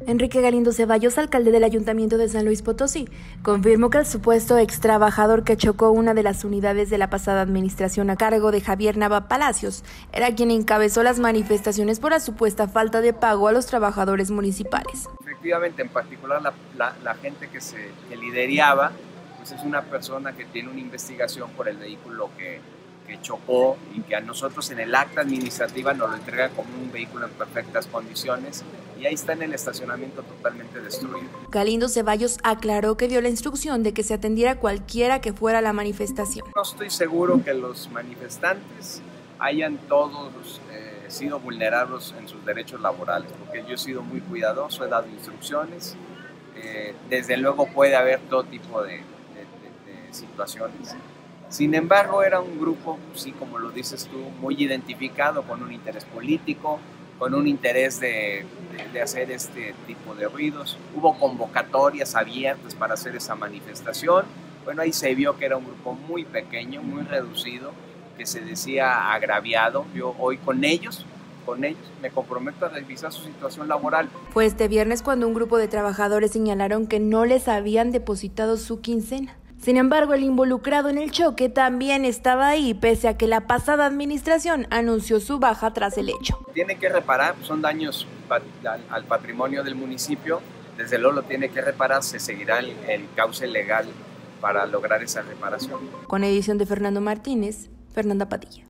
Enrique Galindo Ceballos, alcalde del Ayuntamiento de San Luis Potosí, confirmó que el supuesto ex trabajador que chocó una de las unidades de la pasada administración a cargo de Javier Nava Palacios era quien encabezó las manifestaciones por la supuesta falta de pago a los trabajadores municipales. Efectivamente, en particular la gente que lideraba, pues es una persona que tiene una investigación por el vehículo que chocó y que a nosotros en el acta administrativa nos lo entrega como un vehículo en perfectas condiciones y ahí está en el estacionamiento totalmente destruido. Galindo Ceballos aclaró que dio la instrucción de que se atendiera cualquiera que fuera la manifestación. No estoy seguro que los manifestantes hayan todos sido vulnerados en sus derechos laborales, porque yo he sido muy cuidadoso, he dado instrucciones, desde luego puede haber todo tipo de situaciones. Sin embargo, era un grupo, sí, como lo dices tú, muy identificado con un interés político, con un interés de hacer este tipo de ruidos. Hubo convocatorias abiertas para hacer esa manifestación. Bueno, ahí se vio que era un grupo muy pequeño, muy reducido, que se decía agraviado. Yo hoy con ellos me comprometo a revisar su situación laboral. Fue este viernes cuando un grupo de trabajadores señalaron que no les habían depositado su quincena. Sin embargo, el involucrado en el choque también estaba ahí, pese a que la pasada administración anunció su baja tras el hecho. Tiene que reparar, son daños al patrimonio del municipio, desde luego lo tiene que reparar, se seguirá el cauce legal para lograr esa reparación. Con edición de Fernando Martínez, Fernanda Padilla.